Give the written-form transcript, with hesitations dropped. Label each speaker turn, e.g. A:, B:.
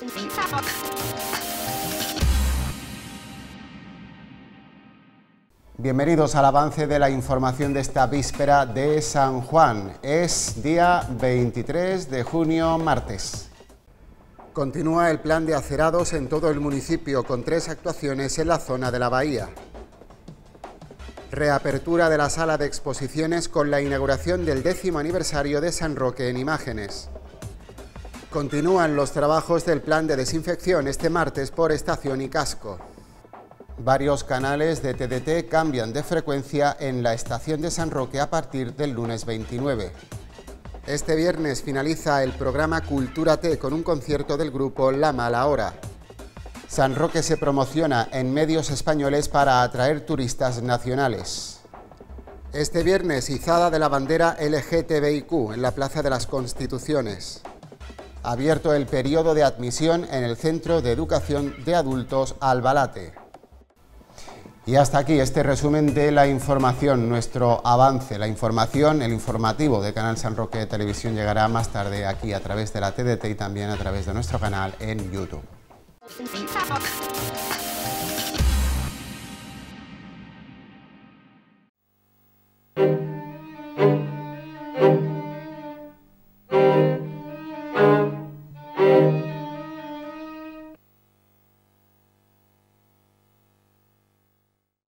A: Bienvenidos al avance de la información de esta víspera de San Juan. Es día 23 de junio, martes. Continúa el plan de acerados en todo el municipio, con 3 actuaciones en la zona de la bahía. Reapertura de la sala de exposiciones con la inauguración del 10º aniversario de San Roque en imágenes. Continúan los trabajos del plan de desinfección este martes por estación y casco. Varios canales de TDT cambian de frecuencia en la estación de San Roque a partir del lunes 29. Este viernes finaliza el programa Cultura T con un concierto del grupo La Mala Hora. San Roque se promociona en medios españoles para atraer turistas nacionales. Este viernes, izada de la bandera LGTBIQ en la Plaza de las Constituciones. Abierto el periodo de admisión en el Centro de Educación de Adultos Albalate. Y hasta aquí este resumen de la información, nuestro avance, la información, el informativo de Canal San Roque Televisión llegará más tarde aquí a través de la TDT y también a través de nuestro canal en YouTube.